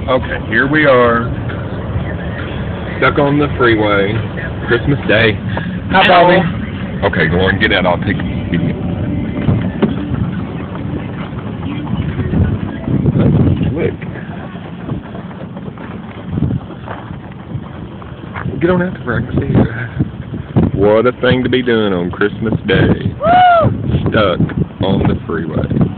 Okay, here we are, stuck on the freeway, Christmas Day. Hi, Bobby. Okay, go on, get out. I'll take a video. That's slick. Get on out there, I can see you. What a thing to be doing on Christmas Day. Woo! Stuck on the freeway.